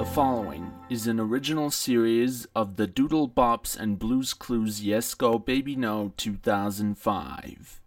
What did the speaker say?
following is an original series of the Doodlebops and Blues Clues Yes Go Baby No 2005.